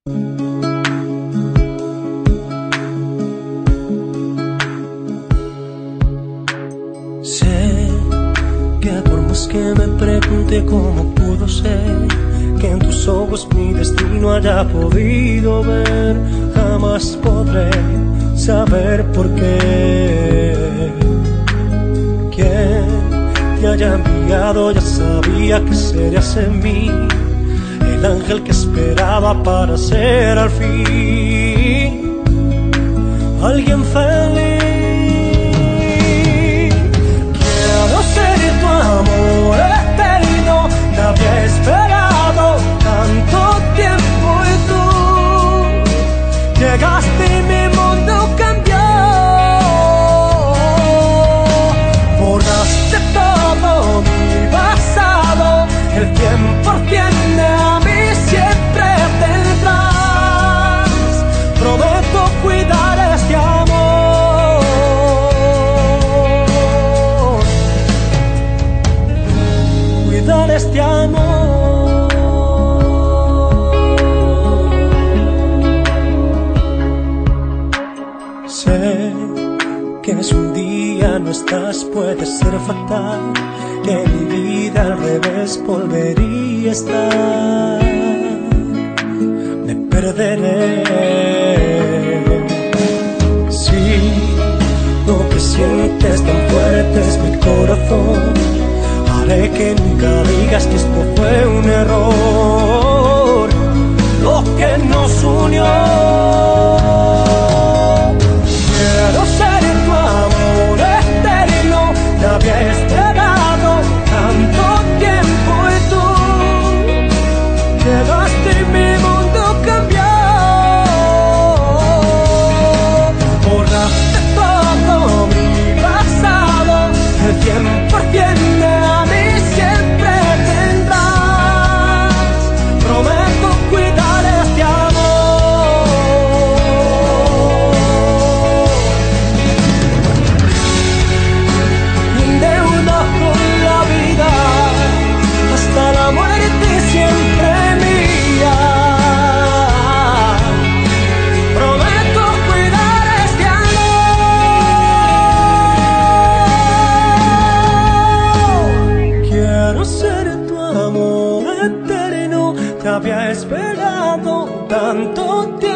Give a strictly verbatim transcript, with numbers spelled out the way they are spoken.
Sé que por más que me pregunte cómo pudo ser que en tus ojos mi destino haya podido ver, jamás podré saber por qué. Quien te haya enviado ya sabía que serías en mí el ángel que esperaba para ser al fin alguien feliz. Quiero ser tu amor eterno, te había esperado tanto tiempo y tú llegaste y mi mundo cambió. Borraste todo mi pasado, el tiempo tiene a mí siempre tendrás. Prometo cuidar este amor, cuidar este amor. Sé que si un día no estás puede ser fatal, que mi vida al revés volvería a estar. Me perderé si lo que sientes tan fuerte es mi corazón. Haré que nunca digas que esto fue un error, lo que nos unió. Quiero ser tu amor eterno, te había esperado tanto tiempo y tú llegaste y mi mundo cambió. Borraste todo mi pasado, el tiempo tiene a mí siempre tendrás. Prometo cuidar este amor, deuda con la vida, hasta la muerte siempre mía. Prometo cuidar este amor. Quiero ser tu amor eterno, te había esperado tanto tiempo.